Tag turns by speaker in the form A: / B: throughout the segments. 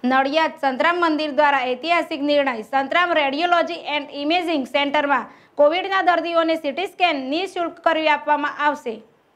A: नड़ियाद संतराम मंदिर द्वारा ऐतिहासिक निर्णय। Santram radiology and imaging centre में कोविडना दर्दीओने सीटी स्केन निःशुल्क करवी आपवामां आवशे।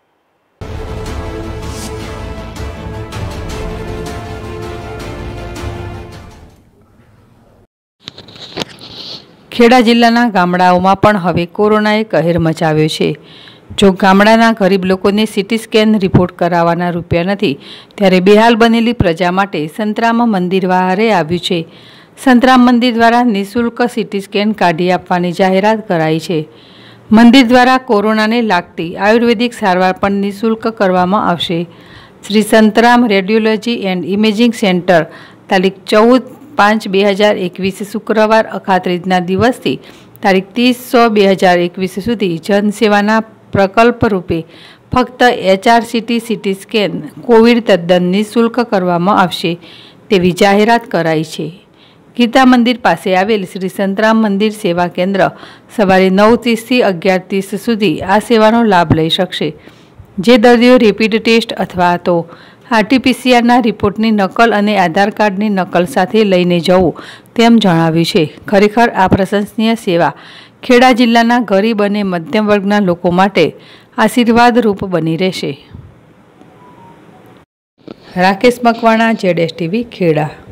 B: ખેડા જિલ્લાના ગામડાઓમાં પણ હવે કોરોનાએ કહેર મચાવ્યો છે। જો ગામડાના ગરીબ લોકોને સીટી સ્કેન રિપોર્ટ કરાવવાના રૂપિયા નથી, ત્યારે બેહાલ બનેલી પ્રજા માટે સંતરામ મંદિર વહારે આવ્યું છે। સંતરામ મંદિર દ્વારા નિઃશુલ્ક સીટી સ્કેન કાઢી આપવાની જાહેરાત કરાઈ છે। મંદિર દ્વારા કોરોનાને લાગતી આયુર્વેદિક સારવાર પણ નિઃશુલ્ક કરવામાં આવશે। Shri Santram radiology and imaging centre તારીખ 14/5/2021 શુક્રવાર અખાત્રીજના દિવસથી તારીખ 30/6/2021 સુધી જનસેવાના પ્રકલ્પ રૂપે ફક્ત HRCT સીટી સ્કેન કોવિડ તદ્દન નિઃશુલ્ક કરવામાં આવશે તેવી જાહેરાત કરાઈ છે। ગીતા મંદિર પાસે આવેલ શ્રી સંતરામ મંદિર સેવા કેન્દ્ર સવારે 9:30 થી 11:30 સુધી આ સેવાનો લાભ લઈ શકશે। જે દર્દીઓ રેપિડ ટેસ્ટ અથવા તો RT-PCR રિપોર્ટની નકલ અને આધાર કાર્ડની નકલ સાથે લઈને જવું તેમ જણાવ્યું છે। ખરેખર આ પ્રશંસનીય સેવા ખેડા જિલ્લાના ગરીબ અને મધ્યમ વર્ગના લોકો માટે આશીર્વાદરૂપ બની રહેશે। રાકેશ મકવાણા, ZSTV, ખેડા।